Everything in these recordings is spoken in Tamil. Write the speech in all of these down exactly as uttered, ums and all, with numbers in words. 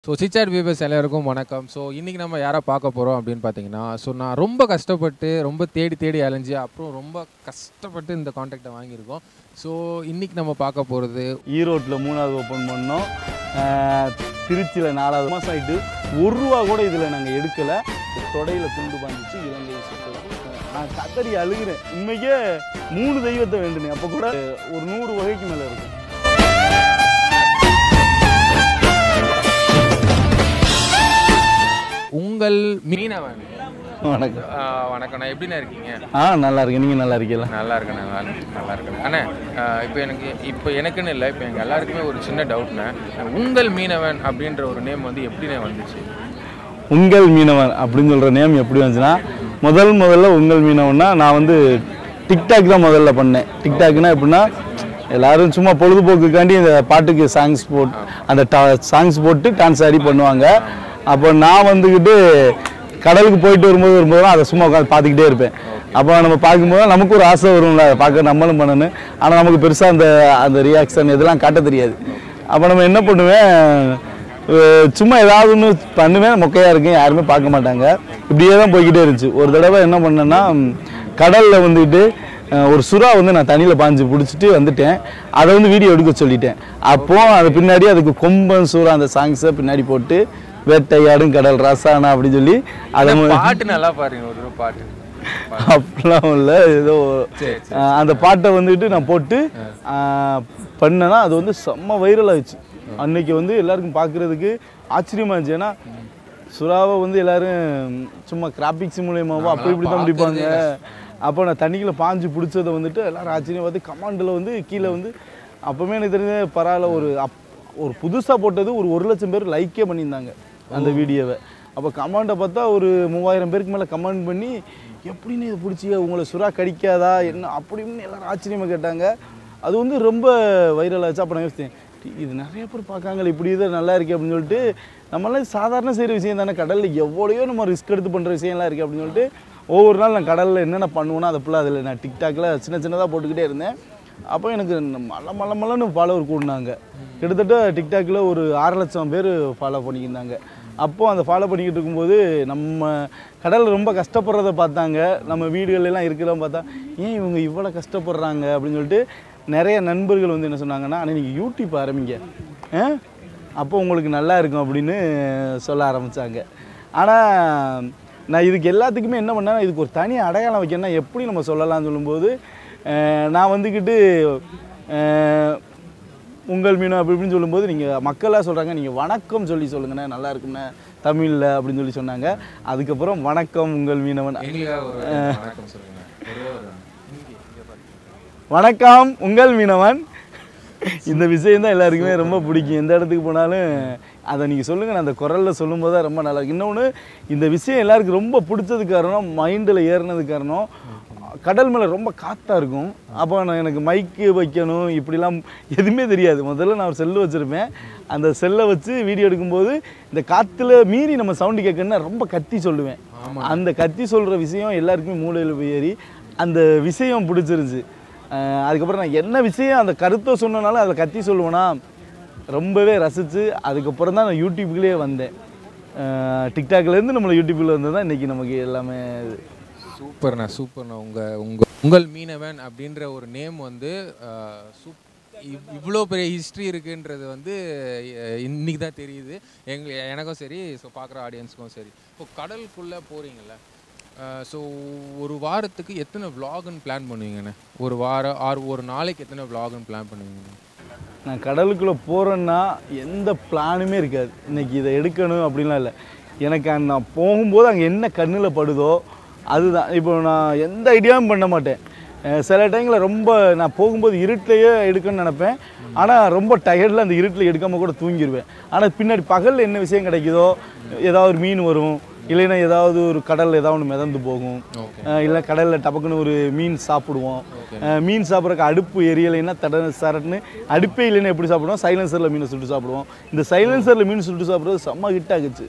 ஸோ சிச்சாட் வியூவர்ஸ் எல்லாருக்கும் வணக்கம். ஸோ இன்றைக்கி நம்ம யாரை பார்க்க போகிறோம் அப்படின்னு பார்த்தீங்கன்னா, ஸோ நான் ரொம்ப கஷ்டப்பட்டு ரொம்ப தேடி தேடி அலைஞ்சி அப்புறம் ரொம்ப கஷ்டப்பட்டு இந்த கான்டாக்டை வாங்கியிருக்கோம். ஸோ இன்றைக்கி நம்ம பார்க்க போகிறது ஈரோட்டில் மூணாவது ஓப்பன் பண்ணோம், திருச்சியில் நாலாவது மாதம் ஆகிட்டு ஒரு ரூபா கூட இதில் நாங்கள் எடுக்கலை. தொடையில் துண்டு பாஞ்சிச்சு இலங்கை சுற்றுறது நான் கத்தரி அழுகிறேன். உண்மைக்கே மூணு தெய்வத்தை வேண்டுனேன். அப்போ கூட ஒரு நூறு வகைக்கு மேலே இருக்கும். உங்கள் மீனவன். வணக்கம். வணக்கண்ணா, எப்படிண்ணா இருக்கீங்க? ஆ நல்லா இருக்கேன். நீங்கள் நல்லா இருக்கீங்களா? நல்லா இருக்கேண்ணா, நல்லா நல்லா இருக்கேன் அண்ணே. இப்போ எனக்கு இப்போ எனக்குன்னு இல்லை, இப்போ எங்கள் எல்லாருக்குமே ஒரு சின்ன டவுட்ண்ணே. உங்கள் மீனவன் அப்படின்ற ஒரு நேம் வந்து எப்படிண்ணே வந்துச்சு? உங்கள் மீனவன் அப்படின்னு சொல்கிற நேம் எப்படி வந்துச்சுன்னா, முதல் முதல்ல உங்கள் மீனவன்னா நான் வந்து டிக்டாக் தான் முதல்ல பண்ணேன். டிக்டாக்னா எப்படின்னா, எல்லோரும் சும்மா பொழுதுபோக்குக்காண்டி இந்த பாட்டுக்கு சாங்ஸ் போட்டு அந்த டா சாங்ஸ் போட்டு டான்ஸ் ஆடி பண்ணுவாங்க. அப்போ நான் வந்துக்கிட்டு கடலுக்கு போயிட்டு வரும்போது வரும்போதெல்லாம் அதை சும்மா உட்காந்து பார்த்துக்கிட்டே இருப்பேன். அப்போ நம்ம பார்க்கும்போது நமக்கு ஒரு ஆசை வரும்ல, அதை பார்க்க நம்மளும் பண்ணணும். ஆனால் நமக்கு பெருசாக அந்த அந்த ரியாக்ஷன் இதெல்லாம் காட்ட தெரியாது. அப்போ நம்ம என்ன பண்ணுவேன், சும்மா ஏதாவது ஒன்று பண்ணுவேன், மொக்கையாக இருக்கேன், யாருமே பார்க்க மாட்டாங்க. இப்படியே தான் போய்கிட்டே இருந்துச்சு. ஒரு தடவை என்ன பண்ணேன்னா, கடலில் வந்துக்கிட்டு ஒரு சுறா வந்து நான் தண்ணியில் பாஞ்சு பிடிச்சிட்டு வந்துட்டேன். அதை வந்து வீடியோ எடுக்க சொல்லிட்டேன். அப்போது அது பின்னாடி அதுக்கு கொம்பன் சுறா அந்த சாங்ஸை பின்னாடி போட்டு வேட்டையாடும் கடல் ரசானா அப்படின்னு சொல்லி அதை பாட்டு நல்லா பாருங்க. ஒரு பாட்டு அப்படிலாம் இல்லை, ஏதோ அந்த பாட்டை வந்துட்டு நான் போட்டு பண்ணேன்னா அது வந்து செம்ம வைரல் ஆகிடுச்சு. அன்னைக்கு வந்து எல்லாருக்கும் பார்க்குறதுக்கு ஆச்சரியமா இருந்துச்சு. ஏன்னா சுறாவை வந்து எல்லாரும் சும்மா கிராபிக்ஸ் மூலியமாவோ அப்படி இப்படி தான் பிடிப்பாங்க. அப்போ நான் தண்ணிக்குள்ள பாஞ்சு பிடிச்சதை வந்துட்டு எல்லாரும் ஆச்சரியம் பார்த்து கமாண்டில் வந்து கீழே வந்து அப்போவுமே எனக்கு தெரிஞ்ச பரவாயில்ல, ஒரு அப் ஒரு புதுசாக போட்டது ஒரு ஒரு லட்சம் பேர் லைக்கே பண்ணியிருந்தாங்க அந்த வீடியோவை. அப்போ கமெண்ட்டை பார்த்தா ஒரு மூவாயிரம் பேருக்கு மேலே கமெண்ட் பண்ணி, எப்படின்னு இதை பிடிச்சிங்க, உங்களை சுறா கடிக்காதா என்ன அப்படின்னு எல்லோரும் ஆச்சரியமாக கேட்டாங்க. அது வந்து ரொம்ப வைரல் ஆச்சு. அப்போ நான் யோசித்தேன், இது நிறைய பேர் பார்க்காங்களே, இப்படி இதை நல்லா இருக்குது அப்படின்னு சொல்லிட்டு, நம்மளாம் சாதாரண செய்கிற விஷயம் தானே, கடலில் எவ்வளோயோ நம்ம ரிஸ்க் எடுத்து பண்ணுற விஷயம்லாம் இருக்குது அப்படின்னு சொல்லிட்டு ஒவ்வொரு நாள் நான் கடலில் என்னென்ன பண்ணுவேன்னா அதை ஃபுல்லாக அதில் நான் டிக்டாக்ல சின்ன சின்னதாக போட்டுக்கிட்டே இருந்தேன். அப்போ எனக்கு மலை மலை மலைன்னு ஃபாலோவர் கூடினாங்க. கிட்டத்தட்ட டிக்டாக்ல ஒரு ஆறு லட்சம் பேர் ஃபாலோ பண்ணிக்கிருந்தாங்க. அப்போது அந்த ஃபாலோ பண்ணிக்கிட்டு இருக்கும்போது நம்ம கடலில் ரொம்ப கஷ்டப்படுறத பார்த்தாங்க. நம்ம வீடுகளெல்லாம் இருக்கிறவங்க பார்த்தா, ஏன் இவங்க இவ்வளோ கஷ்டப்படுறாங்க அப்படின்னு சொல்லிட்டு நிறைய நண்பர்கள் வந்து என்ன சொன்னாங்கன்னா, ஆனால் நீங்கள் யூடியூப் ஆரம்பிங்க, அப்போ உங்களுக்கு நல்லா இருக்கும் அப்படின்னு சொல்ல ஆரம்பித்தாங்க. ஆனால் நான் இதுக்கு எல்லாத்துக்குமே என்ன பண்ணேன்னா, இதுக்கு ஒரு தனி அடையாளம் வைக்கணும்னா எப்படி நம்ம சொல்லலாம்னு சொல்லும்போது, நான் வந்துக்கிட்டு உங்கள் மீனவன் அப்படி இப்படின்னு சொல்லும்போது நீங்கள் மக்களாக சொல்கிறாங்க, நீங்கள் வணக்கம் சொல்லி சொல்லுங்கண்ணே நல்லா இருக்குண்ணே தமிழில் அப்படின்னு சொல்லி சொன்னாங்க. அதுக்கப்புறம் வணக்கம் உங்கள் மீனவன், வணக்கம் உங்கள் மீனவன், இந்த விஷயம் தான் எல்லாருக்குமே ரொம்ப பிடிக்கும். எந்த இடத்துக்கு போனாலும் அதை நீங்கள் சொல்லுங்கள், நான் அந்த குரலில் சொல்லும்போது தான் ரொம்ப நல்லா இருக்கு. இன்னொன்று, இந்த விஷயம் எல்லாருக்கும் ரொம்ப பிடிச்சதுக்கு காரணம், மைண்டில் ஏறினதுக்கு காரணம், கடல் மேலே ரொம்ப காற்றா இருக்கும். அப்போ நான் எனக்கு மைக்கு வைக்கணும் இப்படிலாம் எதுவுமே தெரியாது. முதல்ல நான் ஒரு செல்லு வச்சுருப்பேன். அந்த செல்லை வச்சு வீடியோ எடுக்கும்போது இந்த காற்றுல மீறி நம்ம சவுண்டு கேட்கணுன்னா ரொம்ப கத்தி சொல்லுவேன். அந்த கத்தி சொல்கிற விஷயம் எல்லாருக்குமே மூளையில் போய் ஏறி அந்த விஷயம் பிடிச்சிருச்சு. அதுக்கப்புறம் நான் என்ன விஷயம் அந்த கருத்தை சொன்னனாலும் அதில் கத்தி சொல்லுவேன்னா ரொம்பவே ரசித்து அதுக்கப்புறம் தான் நான் யூடியூப்லேயே வந்தேன். டிக்டாக்லேருந்து நம்மளை யூடியூப்பில் வந்து தான் இன்றைக்கி நமக்கு எல்லாமே. சூப்பர்ண்ணா, சூப்பர்ண்ணா. உங்கள் உங்கள் உங்கள் மீனவன் அப்படின்ற ஒரு நேம் வந்து சூப் இவ்வளோ பெரிய ஹிஸ்ட்ரி இருக்குன்றது வந்து இன்றைக்கி தான் தெரியுது எங்க எனக்கும் சரி, ஸோ பார்க்குற ஆடியன்ஸுக்கும் சரி. இப்போ கடலுக்குள்ளே போகிறீங்கள, ஸோ ஒரு வாரத்துக்கு எத்தனை விலாகுன்னு பிளான் பண்ணுவீங்கண்ணே? ஒரு வாரம் ஆறு ஒரு நாளைக்கு எத்தனை விலாகுன்னு பிளான் பண்ணுவீங்கண்ணே? நான் கடலுக்குள்ளே போகிறேன்னா எந்த பிளானுமே இருக்காது, இன்றைக்கி இதை எடுக்கணும் அப்படின்லாம் இல்லை. எனக்கு நான் போகும்போது அங்கே என்ன கண்ணில் படுதோ அதுதான். இப்போ நான் எந்த ஐடியாவும் பண்ண மாட்டேன். சில டைமில் ரொம்ப நான் போகும்போது இருட்டிலையே எடுக்கணும்னு நினப்பேன். ஆனால் ரொம்ப டயர்டில் அந்த இருட்டில் எடுக்காமல் கூட தூங்கிடுவேன். ஆனால் பின்னாடி பகலில் என்ன விஷயம் கிடைக்குதோ, ஏதாவது ஒரு மீன் வரும், இல்லைன்னா ஏதாவது ஒரு கடலில் ஏதாவது ஒன்று மிதந்து போகும், இல்லை கடலில் டபக்குன்னு ஒரு மீன் சாப்பிடுவோம். மீன் சாப்பிட்றக்கு அடுப்பு எரியலைன்னா தட சரட்டுன்னு அடுப்பே இல்லைன்னா எப்படி சாப்பிடுவோம், சைலன்சரில் மீனை சுட்டு சாப்பிடுவோம். இந்த சைலன்சரில் மீன் சுட்டு சாப்பிட்றது செம்ம ஹிட் ஆகுச்சு.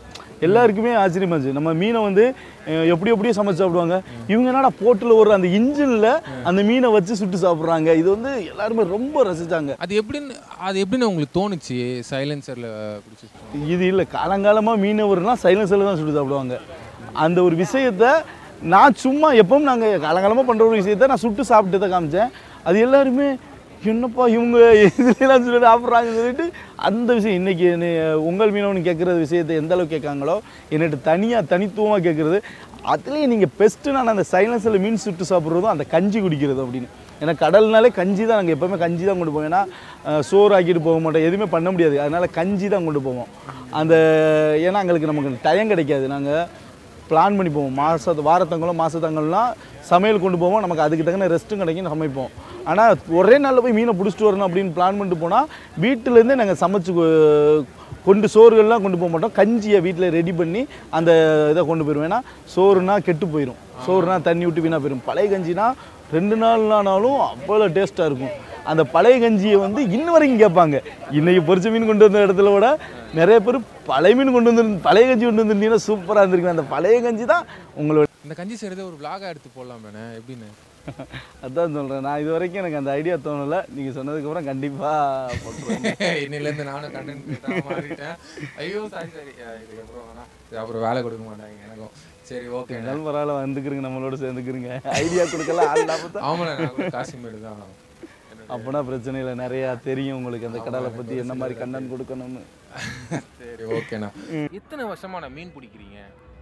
எல்லாருக்குமே ஆச்சரியமா இருந்துச்சு. நம்ம மீனை வந்து எப்படி எப்படியோ சமைச்சு சாப்பிடுவாங்க, இவங்க என்னடா போட்டில் ஒரு அந்த இன்ஜினில் அந்த மீனை வச்சு சுட்டு சாப்பிட்றாங்க. இது வந்து எல்லாருமே ரொம்ப ரசித்தாங்க. அது எப்படின்னு அது எப்படின்னு உங்களுக்கு தோணுச்சு சைலன்சரில் பிடிச்சி? இது இல்லை, காலங்காலமாக மீனவர்லாம் சைலன்சரில் தான் சுட்டு சாப்பிடுவாங்க. அந்த ஒரு விஷயத்த நான் சும்மா எப்பவும் நாங்கள் காலங்காலமாக பண்ணுற ஒரு விஷயத்த நான் சுட்டு சாப்பிட்டு தான் காமிச்சேன். அது எல்லாருமே என்னப்பா இவங்க இதுலாம் சொல்லிட்டு சாப்பிட்றாங்கன்னு சொல்லிட்டு அந்த விஷயம் இன்றைக்கி உங்கள் மீனவனு கேட்குற விஷயத்தை எந்த அளவுக்கு கேட்காங்களோ என்னட்டு தனியாக தனித்துவமாக கேட்குறது. அதுலேயே நீங்கள் பெஸ்ட்டு நான் அந்த சைலன்ஸில் மீன் சுட்டு சாப்பிட்றதும் அந்த கஞ்சி குடிக்கிறது அப்படின்னு. ஏன்னா கடல்னாலே கஞ்சி தான், நாங்கள் எப்போவுமே கஞ்சி தான் கொண்டு போவோம். ஏன்னா சோறு ஆக்கிட்டு போக மாட்டோம், எதுவுமே பண்ண முடியாது, அதனால் கஞ்சி தான் கொண்டு போவோம். அந்த ஏன்னா எங்களுக்கு நமக்கு டைம் கிடைக்காது, நாங்கள் பிளான் பண்ணி போவோம். மாத வாரத்தங்களும் மாதத்தங்கள்லாம் சமையல் கொண்டு போவோம், நமக்கு அதுக்கு தகுந்த ரெஸ்ட்டும் கிடைக்கும், சமைப்போம். ஆனால் ஒரே நாளில் போய் மீனை பிடிச்சிட்டு வரணும் அப்படின்னு பிளான் பண்ணிட்டு போனால் வீட்டிலேருந்தே நாங்கள் சமைச்சு கொண்டு சோறுகள்லாம் கொண்டு போக மாட்டோம். கஞ்சியை வீட்டில் ரெடி பண்ணி அந்த இதை கொண்டு போயிடுவோம். ஏன்னா சோறுனா கெட்டு போயிடும், சோறுனா தண்ணி விட்டு வீணாக போயிடும். பழைய கஞ்சினா ரெண்டு நாள்னாலும் அவ்வளோ டேஸ்ட்டாக இருக்கும். அந்த பழைய கஞ்சியை வந்து இன்ன வரைக்கும் கேட்பாங்க. இன்றைக்கி பொரிச்ச மீன் கொண்டு வந்த இடத்துல விட நிறைய பேர் பழைய மீன் கொண்டு வந்து பழைய கஞ்சி கொண்டு வந்துருந்தீங்கன்னா சூப்பராக இருந்திருக்கும். அந்த பழைய கஞ்சி தான் உங்களோட. இந்த கஞ்சி செய்கிறத ஒரு விளாகாக எடுத்து போடலாம் வேணே எப்படின்னு? அதான் சொல்கிறேன், நான் இது வரைக்கும் எனக்கு அந்த ஐடியா தோணலை. நீங்கள் சொன்னதுக்கப்புறம் கண்டிப்பாக போட்டுருவேன். இன்னிலேருந்து நானும் கண்டென்ட் மாறிட்டேன். ஐயோ சாரி சாரி இதுக்கப்புறம் வேணா, அப்புறம் வேலை கொடுக்க மாட்டாங்க எனக்கும். சரி ஓகே, நல்ல பரவாயில்ல, வந்துக்கிறீங்க, நம்மளோட சேர்ந்துக்கிறீங்க. ஐடியா கொடுக்கல ஆள். ஆமாண்ணா, காஷ்மீர் தான். அப்போனா பிரச்சனை இல்லை, நிறையா தெரியும் உங்களுக்கு அந்த கடலை பற்றி என்ன மாதிரி கண்டென்ட் கொடுக்கணும்னு. சரி ஓகேண்ணா. எத்தனை வருஷமா நான் மீன் பிடிக்கிறீங்க?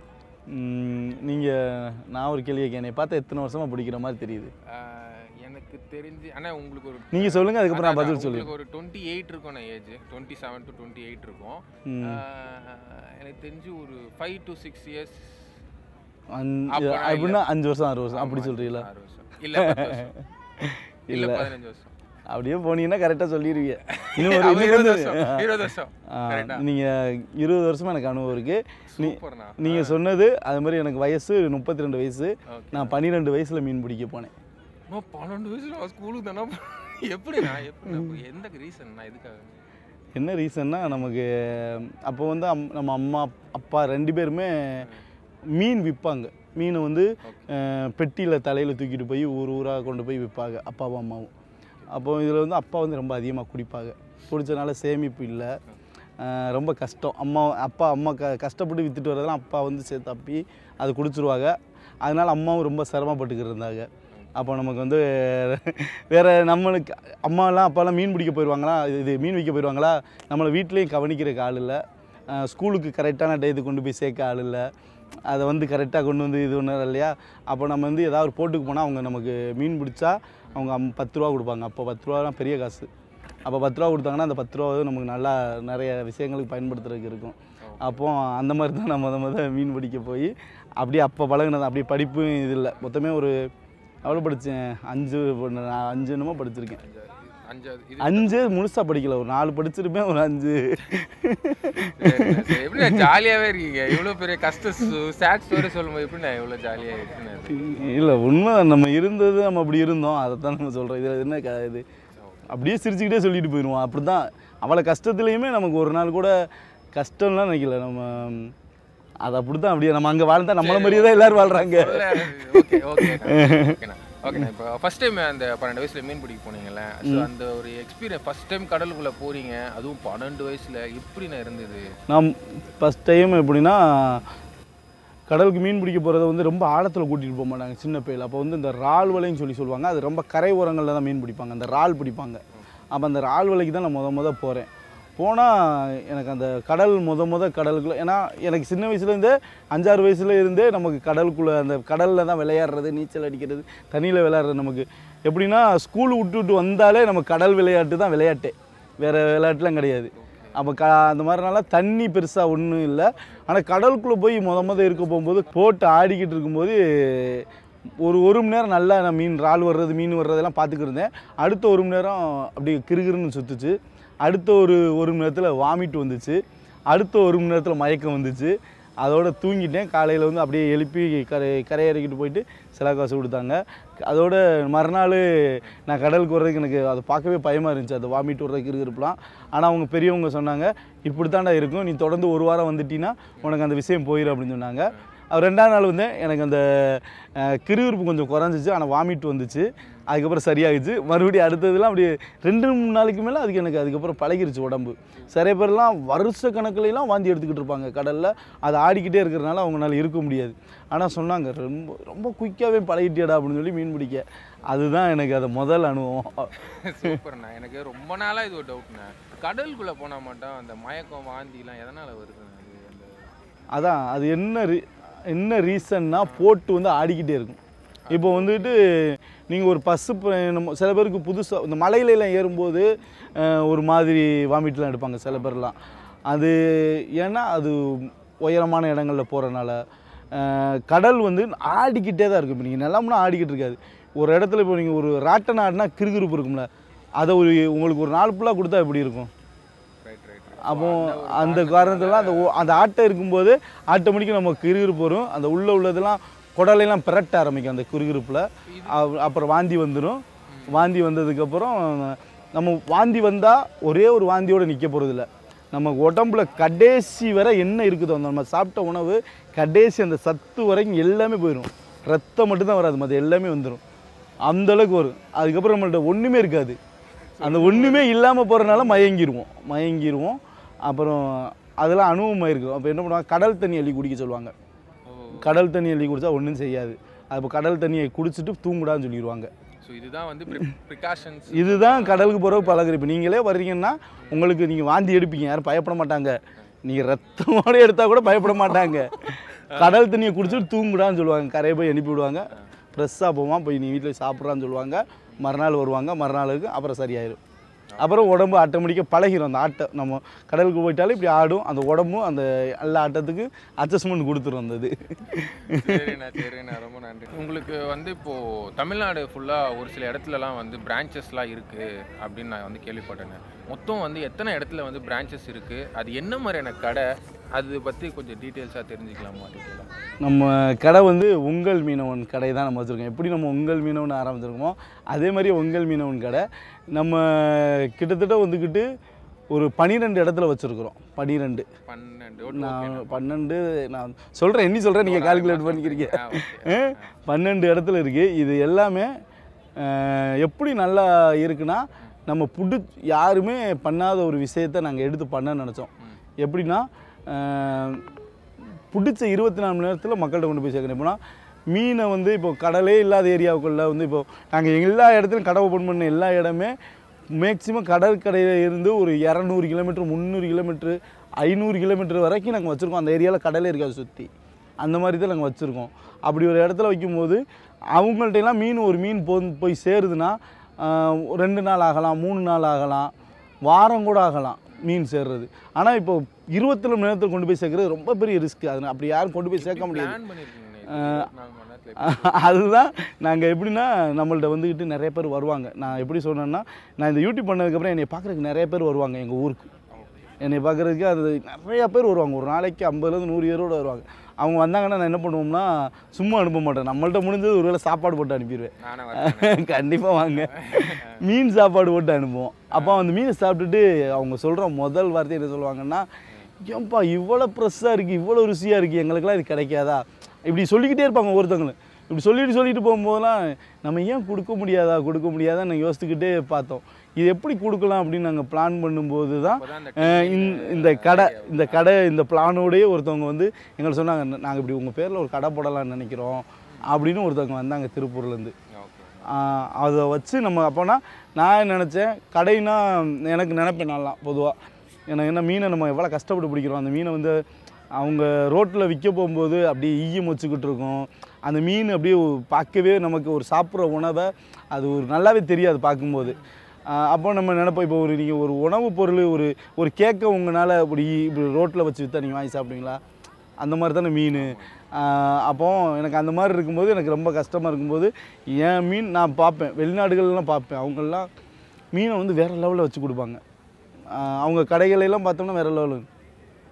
நீங்கள் நான் ஒரு கேள்வி கேட்க பார்த்தா எத்தனை வருஷமாக பிடிக்கிற மாதிரி தெரியுது? எனக்கு தெரிஞ்சு ஆனால் உங்களுக்கு ஒரு நீங்கள் சொல்லுங்கள், அதுக்கப்புறம் நான் பதில் சொல்லுங்கள். ஒரு டுவெண்ட்டி எயிட் இருக்கும் நான் age, twenty seven to twenty eight இருக்கும். எனக்கு தெரிஞ்சு ஒரு ஃபைவ் டு சிக்ஸ் இயர்ஸ் அப்படின்னா அஞ்சு வருஷம் ஆறு வருஷம் அப்படி சொல்கிறீங்களா? ஆறு வருஷம் இல்லை இல்லை பதினஞ்சு வருஷம் அப்படியே போனீங்கன்னா கரெக்டாக சொல்லிடுவீங்க. இன்னும் ஒரு இருபது வருஷம். நீங்கள் இருபது வருஷமாக எனக்கு அனுபவம் இருக்குது. நீங்கள் சொன்னது அது மாதிரி எனக்கு வயசு முப்பத்தி ரெண்டு வயசு. நான் பன்னிரெண்டு வயசில் மீன் பிடிக்க போனேன். பன்னெண்டு வயசுல ஸ்கூலுக்கு தானே? எப்படிண்ணா? எந்த ரீசன்னா? எதுக்காக? என்ன ரீசன்னா, நமக்கு அப்போ வந்து அம் நம்ம அம்மா அப்பா ரெண்டு பேருமே மீன் விற்பாங்க. மீனை வந்து பெட்டியில் தலையில் தூக்கிட்டு போய் ஊர் ஊராக கொண்டு போய் விற்பாங்க அப்பாவும் அம்மாவும். அப்போ இதில் வந்து அப்பா வந்து ரொம்ப அதிகமாக குடிப்பாங்க. குடித்தனால சேமிப்பு இல்லை, ரொம்ப கஷ்டம். அம்மா அப்பா அம்மா க கஷ்டப்பட்டு விற்றுட்டு வரதெல்லாம் அப்பா வந்து சே தப்பி அது குடிச்சிருவாங்க. அதனால் அம்மாவும் ரொம்ப சிரமப்பட்டுக்கிட்டு இருந்தாங்க. அப்போ நமக்கு வந்து வேறு நம்மளுக்கு அம்மாலாம் அப்பாலாம் மீன் பிடிக்க போயிடுவாங்களா, இது மீன் விற்க போயிடுவாங்களா, நம்மளை வீட்லேயும் கவனிக்கிறதுக்கு ஆள் இல்லை, ஸ்கூலுக்கு கரெக்டான டயத்துக்கு கொண்டு போய் சேர்க்க ஆள் இல்லை, அதை வந்து கரெக்டாக கொண்டு வந்து இது ஒன்றும் இல்லையா. அப்போ நம்ம வந்து ஏதாவது ஒரு போட்டுக்கு போனால் அவங்க நமக்கு மீன் பிடிச்சா அவங்க அம் பத்து ரூபா கொடுப்பாங்க. அப்போ பத்து ரூபாலாம் பெரிய காசு. அப்போ பத்து ரூபா கொடுத்தாங்கன்னா அந்த பத்து ரூபா நமக்கு நல்லா நிறைய விஷயங்களுக்கு பயன்படுத்துறதுக்கு இருக்கும். அப்போது அந்த மாதிரி தான் நான் முத முத மீன் பிடிக்க போய் அப்படியே அப்போ பழகினது. அப்படியே படிப்பும் இது இல்லை, மொத்தமே ஒரு எவ்வளோ படித்தேன், அஞ்சு அஞ்சு என்னமோ படிச்சிருக்கேன். அஞ்சு முழுசாக படிக்கல, ஒரு நாலு படிச்சிருப்பேன், ஒரு அஞ்சு. எப்படி ஜாலியாகவே இருக்கீங்க? இவ்வளோ பெரிய கஷ்டம் சேட் ஸ்டோரி சொல்லும்போது எப்படி நான் இவ்வளோ ஜாலியாக இருக்கேன்? இல்லை உண்மை, நம்ம இருந்தது நம்ம அப்படி இருந்தோம், அதை தான் நம்ம சொல்கிறோம். இதில் என்ன க இது அப்படியே சிரிச்சுக்கிட்டே சொல்லிட்டு போயிடுவோம். அப்படி தான் அவ்வளோ கஷ்டத்துலேயுமே நமக்கு ஒரு நாள் கூட கஷ்டம்லாம் நினைக்கல. நம்ம அது அப்படி தான், அப்படியே நம்ம அங்கே வாழ்ந்தா நம்மள மாதிரியே தான் எல்லோரும் வாழ்கிறாங்க. ஓகே ஓகே ஓகேண்ணா. இப்போ ஃபஸ்ட் டைம் அந்த பன்னெண்டு வயசில் மீன் பிடிக்க போனீங்கல்ல, ஸோ அந்த ஒரு எக்ஸ்பீரியன்ஸ், ஃபஸ்ட் டைம் கடலுக்குள்ளே போகிறீங்க, அதுவும் பன்னெண்டு வயசில் எப்படிண்ணா இருந்தது? நான் ஃபஸ்ட் டைம் எப்படின்னா, கடலுக்கு மீன் பிடிக்க போகிறத வந்து ரொம்ப ஆழத்தில் கூட்டிகிட்டு போக மாட்டாங்க சின்ன பையில. அப்போ வந்து இந்த இறால் வலைன்னு சொல்லி சொல்லுவாங்க, அது ரொம்ப கரை ஓரங்களில் தான் மீன் பிடிப்பாங்க, அந்த இறால் பிடிப்பாங்க. அப்போ அந்த இறால் வலைக்கு தான் நான் முத முத போகிறேன். போனால் எனக்கு அந்த கடல் முத முத கடலுக்குள்ளே, ஏன்னா எனக்கு சின்ன வயசுலேருந்தே அஞ்சாறு வயசுல இருந்தே நமக்கு கடலுக்குள்ளே அந்த கடலில் தான் விளையாடுறது, நீச்சல் அடிக்கிறது, தண்ணியில் விளையாடுறது. நமக்கு எப்படின்னா ஸ்கூல் விட்டு விட்டு வந்தாலே நம்ம கடல் விளையாட்டு தான் விளையாட்டு, வேறு விளையாட்டுலாம் கிடையாது. அப்போ க அந்த மாதிரினால தண்ணி பெருசாக ஒன்றும் இல்லை. ஆனால் கடலுக்குள்ளே போய் முத முத இருக்க போகும்போது போட்டு ஆடிக்கிட்டு இருக்கும்போது ஒரு ஒரு மணி நேரம் நல்லா நான் மீன் இறால் வர்றது மீன் வர்றதெல்லாம் பார்த்துக்கிட்டு இருந்தேன். அடுத்த ஒரு மணி நேரம் அப்படி கிறுகிறுன்னு சுற்றுச்சு. அடுத்த ஒரு ஒரு மணி நேரத்தில் வாமிட் வந்துச்சு. அடுத்த ஒரு மணி நேரத்தில் மயக்கம் வந்துச்சு. அதோட தூங்கிட்டேன். காலையில் வந்து அப்படியே எழுப்பி கரை கரையேறிக்கிட்டு போயிட்டு சில காசு கொடுத்தாங்க. அதோட மறுநாள் நான் கடலுக்கு வர்றதுக்கு எனக்கு அதை பார்க்கவே பயமாக இருந்துச்சு, அது வாமிட் வர்றதுக்கு இருக்கலாம். ஆனால் அவங்க பெரியவங்க சொன்னாங்க, இப்படி தாண்டா இருக்கும், நீ தொடர்ந்து ஒரு வாரம் வந்துட்டீங்கன்னா உனக்கு அந்த விஷயம் போயிடும் அப்படின்னு சொன்னாங்க. அது ரெண்டாவது நாள் வந்து எனக்கு அந்த கிருகிருப்பு கொஞ்சம் குறைஞ்சிச்சு, ஆனால் வாமிட் வந்துச்சு. அதுக்கப்புறம் சரியாகிடுச்சு. மறுபடியும் அடுத்ததுலாம் அப்படி ரெண்டு மூணு நாளைக்கு மேலே அதுக்கு எனக்கு அதுக்கப்புறம் பழகிருச்சு உடம்பு. நிறைய பேர்லாம் வருஷ கணக்குலாம் வாந்தி எடுத்துக்கிட்டு இருப்பாங்க கடலில். அது ஆடிக்கிட்டே இருக்கிறனால அவங்களால இருக்க முடியாது. ஆனால் சொன்னாங்க, ரொம்ப ரொம்ப குயிக்காகவே பழகிட்டியடா அப்படின்னு சொல்லி மீன் பிடிக்க. அதுதான் எனக்கு அது முதல் அனுபவம். சூப்பர்ண்ணா. எனக்கு ரொம்ப நாளாக இது ஒரு டவுட்ண்ணா, கடலுக்குள்ளே போனால் மட்டும் அந்த மயக்கம் வாந்திலாம் எதனால் வருதுண்ணா? அது அதான் அது என்ன ரீ என்ன ரீசன்னா போட்டு வந்து ஆடிக்கிட்டே இருக்கும். இப்போ வந்துட்டு நீங்கள் ஒரு பஸ்ஸு நம்ம சில பேருக்கு புதுசாக இந்த மலையிலலாம் ஏறும்போது ஒரு மாதிரி வாமிட்லாம் எடுப்பாங்க சில பேர்லாம். அது ஏன்னா அது உயரமான இடங்களில் போகிறனால. கடல் வந்து ஆடிக்கிட்டே தான் இருக்கும். இப்போ நீங்கள் நிலம்னா ஆடிக்கிட்டு இருக்காது. ஒரு இடத்துல இப்போ நீங்கள் ஒரு ராட்டன் ஆடினா கிறுகிறுப்பு இருக்கும்ல, அதை ஒரு உங்களுக்கு ஒரு நாள் ஃபுல்லாக கொடுத்தா எப்படி இருக்கும்? அப்போ அந்த காரணத்துலாம் அந்த அந்த ஆட்டை இருக்கும்போது ஆட்டோமேட்டிக்காக நம்ம கிறுகிறுப்பு வரும். அந்த உள்ளே உள்ளதெல்லாம் குடலையெல்லாம் பிரட்ட ஆரம்பிக்கும் அந்த குறுகிறுப்பில். அப்புறம் வாந்தி வந்துடும். வாந்தி வந்ததுக்கப்புறம் நம்ம வாந்தி வந்தால் ஒரே ஒரு வாந்தியோடு நிற்க போகிறதில்ல. நம்ம உடம்புல கடைசி வரை என்ன இருக்குதோ அந்த நம்ம சாப்பிட்ட உணவு கடைசி அந்த சத்து வரைக்கும் எல்லாமே போயிடும். ரத்தம் மட்டும்தான் வராது, மற்ற எல்லாமே வந்துடும். அந்தளவுக்கு வரும். அதுக்கப்புறம் நம்மள்ட்ட ஒன்றுமே இருக்காது. அந்த ஒன்றுமே இல்லாமல் போகிறனால மயங்கிடுவோம் மயங்கிடுவோம் அப்புறம் அதெல்லாம் அனுபவமாயிருக்கும். அப்போ என்ன பண்ணுவாங்க, கடல் தண்ணி அள்ளி குடிக்க சொல்லுவாங்க. கடல் தண்ணி அள்ளி குடித்தா ஒன்றும் செய்யாது. அப்போ கடல் தண்ணியை குடிச்சிட்டு தூங்குடான்னு சொல்லிடுவாங்க. ஸோ இதுதான் வந்து ப்ரிகாஷன்ஸ். இதுதான் கடலுக்கு போகிற பழகுற. இப்போ நீங்களே வர்றீங்கன்னா உங்களுக்கு நீங்கள் வாந்தி எடுப்பீங்க, யாரும் பயப்பட மாட்டாங்க. நீங்கள் ரத்தமோடு எடுத்தால் கூட பயப்பட மாட்டாங்க. கடல் தண்ணியை குடிச்சிட்டு தூங்குடான்னு சொல்லுவாங்க. கரையை போய் அனுப்பி விடுவாங்க. ஃப்ரெஷ்ஷாக போவான், போய் நீ வீட்டில் சாப்பிட்றான்னு சொல்லுவாங்க. மறுநாள் வருவாங்க, மறுநாளுக்கு அப்புறம் சரியாயிடும். அப்புறம் உடம்பு ஆட்டோமேட்டிக்காக பழகிடும். அந்த ஆட்டை நம்ம கடலுக்கு போயிட்டாலும் இப்படி ஆடும். அந்த உடம்பும் அந்த எல்லா ஆட்டத்துக்கு அட்ஜஸ்ட்மெண்ட் கொடுத்துரும் அந்த இது. சரிண்ணா சரிண்ணா, ரொம்ப நன்றி. உங்களுக்கு வந்து இப்போது தமிழ்நாடு ஃபுல்லாக ஒரு சில இடத்துலலாம் வந்து பிரான்ச்சஸ்லாம் இருக்குது அப்படின்னு நான் வந்து கேள்விப்பட்டேன். மொத்தம் வந்து எத்தனை இடத்துல வந்து பிரான்ச்சஸ் இருக்குது, அது என்ன மாதிரியான கடை, அது பற்றி கொஞ்சம் டீட்டெயில்ஸாக தெரிஞ்சுக்கலாமா? டீட்டெயிலாக நம்ம கடை வந்து உங்கள் மீனவன் கடை தான் நம்ம வச்சுருக்கோம். எப்படி நம்ம உங்கள் மீனவன் ஆரம்பிச்சிருக்கோமோ அதே மாதிரி உங்கள் மீனவன் கடை நம்ம கிட்டத்தட்ட வந்துக்கிட்டு ஒரு பன்னிரெண்டு இடத்துல வச்சுருக்குறோம். பன்னிரெண்டு பன்னெண்டு நான் பன்னெண்டு நான் சொல்கிறேன், என்ன சொல்கிறேன், நீங்கள் கால்குலேட் பண்ணிக்கிறீங்க. பன்னெண்டு இடத்துல இருக்குது. இது எல்லாமே எப்படி நல்லா இருக்குன்னா, நம்ம புடி யாருமே பண்ணாத ஒரு விஷயத்தை நாங்கள் எடுத்து பண்ண நினச்சோம். எப்படின்னா, பிடிச்ச இருபத்தி நாலு மணி நேரத்தில் மக்கள்கிட்ட கொண்டு போய் சேர்க்கணும். இப்போனா மீனை வந்து இப்போ கடலே இல்லாத ஏரியாவுக்குள்ள வந்து இப்போ நாங்கள் எல்லா இடத்துலையும் கடை ஓப்பன் பண்ண எல்லா இடமே மேக்ஸிமம் கடற்கரையில் இருந்து ஒரு இரநூறு கிலோமீட்டர் முந்நூறு கிலோமீட்ரு ஐநூறு கிலோமீட்டர் வரைக்கும் நாங்கள் வச்சுருக்கோம். அந்த ஏரியாவில் கடலே இருக்காது சுற்றி. அந்த மாதிரி தான் நாங்கள் வச்சுருக்கோம். அப்படி ஒரு இடத்துல வைக்கும்போது அவங்கள்ட்டெல்லாம் மீன் ஒரு மீன் போ போய் சேருதுன்னா ரெண்டு நாள் ஆகலாம், மூணு நாள் ஆகலாம், வாரம் கூட ஆகலாம் மீன் சேர்றது. ஆனால் இப்போ இருபத்தி நாலு மணி நேரத்தில் கொண்டு போய் சேர்க்குறது ரொம்ப பெரிய ரிஸ்க். அது அப்படி யாரும் கொண்டு போய் சேர்க்க முடியாது. அதுதான் நாங்கள் எப்படின்னா, நம்மள்ட்ட வந்துக்கிட்டு நிறைய பேர் வருவாங்க. நான் எப்படி சொன்னேன்னா, நான் இந்த யூடியூப் பண்ணதுக்கப்புறம் என்னை பார்க்குறதுக்கு நிறைய பேர் வருவாங்க. எங்கள் ஊருக்கு என்னை பார்க்குறதுக்கு அது நிறையா பேர் வருவாங்க. ஒரு நாளைக்கு ஐம்பதுலேருந்து நூறு பேரோடு வருவாங்க. அவங்க வந்தாங்கன்னா நான் என்ன பண்ணுவோம்னா, சும்மா அனுப்ப மாட்டேன். நம்மள்ட்ட முடிஞ்சது ஒரு வேளை சாப்பாடு போட்டு அனுப்பிடுவேன். கண்டிப்பாக வாங்க, மீன் சாப்பாடு போட்டு அனுப்புவோம். அப்போ அந்த மீனை சாப்பிட்டுட்டு அவங்க சொல்கிற முதல் வார்த்தை என்ன சொல்லுவாங்கன்னா, ஏன்பா இவ்வளோ ஃப்ரெஷ்ஷாக இருக்குது, இவ்வளோ ருசியாக இருக்குது, எங்களுக்கெல்லாம் இது கிடைக்காதா? இப்படி சொல்லிக்கிட்டே இருப்பாங்க ஒவ்வொருத்தவங்களும். இப்படி சொல்லிட்டு சொல்லிட்டு போகும்போதெல்லாம் நம்ம ஏன் கொடுக்க முடியாதா கொடுக்க முடியாதா நாங்கள் யோசிச்சுக்கிட்டே பார்த்தோம். இது எப்படி கொடுக்கலாம் அப்படின்னு நாங்கள் பிளான் பண்ணும்போது தான் இந்த கடை இந்த கடை இந்த பிளானோடையே ஒருத்தவங்க வந்து எங்களை சொன்னாங்க, நாங்கள் இப்படி உங்கள் பேரில் ஒரு கடை போடலான்னு நினைக்கிறோம் அப்படின்னு ஒருத்தவங்க வந்தாங்க திருப்பூர்லேருந்து. அதை வச்சு நம்ம அப்போனா நான் நினச்சேன், கடைனா எனக்கு நினைப்பேன் நல்லா பொதுவாக. எனக்கு என்ன மீனை நம்ம எவ்வளோ கஷ்டப்பட்டு பிடிக்கிறோம். அந்த மீனை வந்து அவங்க ரோட்டில் விற்க போகும்போது அப்படியே ஈயம் வச்சுக்கிட்டு இருக்கோம். அந்த மீன் அப்படியே பார்க்கவே நமக்கு ஒரு சாப்பிட்ற உணவை அது ஒரு நல்லாவே தெரியாது பார்க்கும்போது. அப்போ நம்ம நினைப்போம், இப்போ ஒரு நீங்கள் ஒரு உணவு பொருள் ஒரு ஒரு கேக்கை உங்களால் இப்படி இப்படி ரோட்டில் வச்சு விற்றா நீங்கள் வாங்கி சாப்பிடுவீங்களா? அந்த மாதிரி தானே மீன். அப்போது எனக்கு அந்த மாதிரி இருக்கும்போது எனக்கு ரொம்ப கஷ்டமாக இருக்கும்போது என் மீன் நான் பார்ப்பேன், வெளிநாடுகள்லாம் பார்ப்பேன். அவங்கெல்லாம் மீனை வந்து வேறு லெவலில் வச்சு கொடுப்பாங்க. அவங்க கடைகளெல்லாம் பார்த்தோம்னா வேறு லெவலு.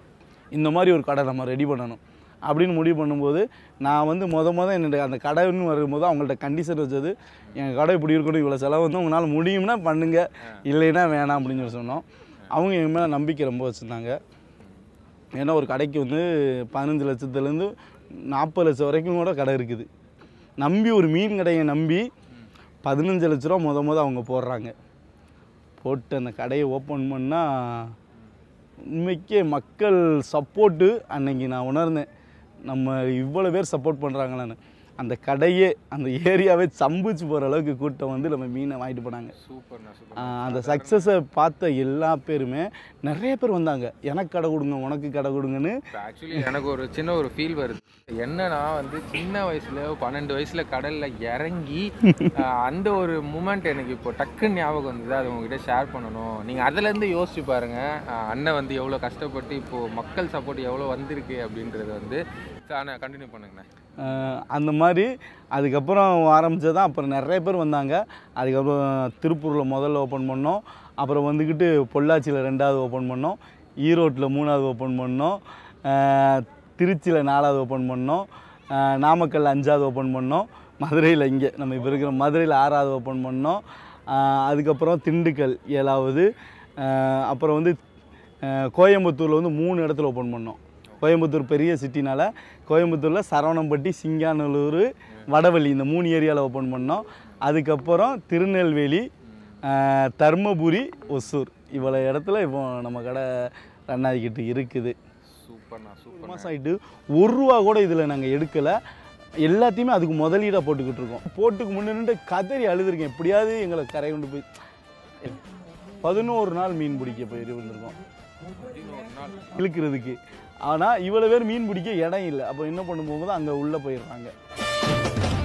இந்த மாதிரி ஒரு கடை நம்ம ரெடி பண்ணணும் அப்படின்னு முடிவு பண்ணும்போது நான் வந்து மொத மொதல் என்னோட அந்த கடைன்னு வரும்போது அவங்கள்ட்ட கண்டிஷன் வச்சது எங்கள் கடை இப்படி இருக்கணும், இவ்வளோ செலவு வந்து உங்களால் முடியும்னா பண்ணுங்கள், இல்லைன்னா வேணாம் அப்படின்னு சொல்லி சொன்னோம். அவங்க எங்கள் மேலே நம்பிக்கை ரொம்ப வச்சுருந்தாங்க. ஏன்னா ஒரு கடைக்கு வந்து பதினஞ்சு லட்சத்துலேருந்து நாற்பது லட்சம் வரைக்கும் கூட கடை இருக்குது. நம்பி ஒரு மீன் கடையை நம்பி பதினஞ்சு லட்ச ரூபா முத முத அவங்க போடுறாங்க. போட்டு அந்த கடையை ஓப்பன் பண்ணால் உண்மைக்கே மக்கள் சப்போர்ட்டு அன்னைக்கு நான் உணர்ந்தேன். நம்ம இவ்வளோ பேர் சப்போர்ட் பண்ணுறாங்களான்னு. அந்த கடையே அந்த ஏரியாவே சம்பிச்சு போகிற அளவுக்கு கூட்டம் வந்து நம்ம மீனை வாங்கிட்டு போனாங்க. சூப்பர்ண்ணா சூப்பர். அந்த சக்ஸஸை பார்த்த எல்லா பேருமே நிறைய பேர் வந்தாங்க, எனக்கு கடை கொடுங்க உனக்கு கடை கொடுங்கன்னு. ஆக்சுவலி எனக்கு ஒரு சின்ன ஒரு ஃபீல் வருது. என்னன்னா வந்து சின்ன வயசுல பன்னெண்டு வயசுல கடலில் இறங்கி அந்த ஒரு மூமெண்ட் எனக்கு இப்போ டக்குன்னு ஞாபகம் வந்தது. அது உங்ககிட்ட ஷேர் பண்ணணும். நீங்கள் அதுலேருந்து யோசிச்சு பாருங்கள், அண்ணன் வந்து எவ்வளோ கஷ்டப்பட்டு இப்போது மக்கள் சப்போர்ட் எவ்வளோ வந்திருக்கு அப்படின்றது வந்து. ஆனால் கண்டினியூ பண்ணுங்கண்ணே. அந்த மாதிரி அதுக்கப்புறம் ஆரம்பித்தது தான். அப்புறம் நிறைய பேர் வந்தாங்க. அதுக்கப்புறம் திருப்பூரில் முதல்ல ஓப்பன் பண்ணோம். அப்புறம் வந்துக்கிட்டு பொள்ளாச்சியில் ரெண்டாவது ஓப்பன் பண்ணோம். ஈரோட்டில் மூணாவது ஓப்பன் பண்ணோம். திருச்சியில் நாலாவது ஓப்பன் பண்ணோம். நாமக்கல் அஞ்சாவது ஓப்பன் பண்ணோம். மதுரையில் இங்கே நம்ம இப்போ இருக்கிற மதுரையில் ஆறாவது ஓப்பன் பண்ணோம். அதுக்கப்புறம் திண்டுக்கல் ஏழாவது. அப்புறம் வந்து கோயம்புத்தூரில் வந்து மூணு இடத்துல ஓப்பன் பண்ணோம். கோயம்புத்தூர் பெரிய சிட்டினால் கோயம்புத்தூரில் சரவணம்பட்டி, சிங்காநல்லூர், வடவள்ளி இந்த மூணு ஏரியாவில் ஓப்பன் பண்ணோம். அதுக்கப்புறம் திருநெல்வேலி, தர்மபுரி, ஒசூர் இவ்வளோ இடத்துல இப்போ நம்ம கடை ரன் ஆகிக்கிட்டு இருக்குது. சூப்பர்ண்ணா சூப்பர். மாதம் ஆகிட்டு ஒரு ரூபா கூட இதில் நாங்கள் எடுக்கலை. எல்லாத்தையுமே அதுக்கு முதலீடாக போட்டுக்கிட்டு இருக்கோம். போட்டுக்கு முன்னிட்டு கதறி அழுதுருக்கேன், எப்படியாவது எங்களை கரை கொண்டு போய். பதினோரு நாள் மீன் பிடிக்க போய் வந்திருக்கோம் இழுக்கிறதுக்கு. ஆனால் இவ்வளோ பேர் மீன் பிடிக்க இடம் இல்லை. அப்போ என்ன பண்ணும் போகும்போது அங்கே உள்ளே போயிடுறாங்க.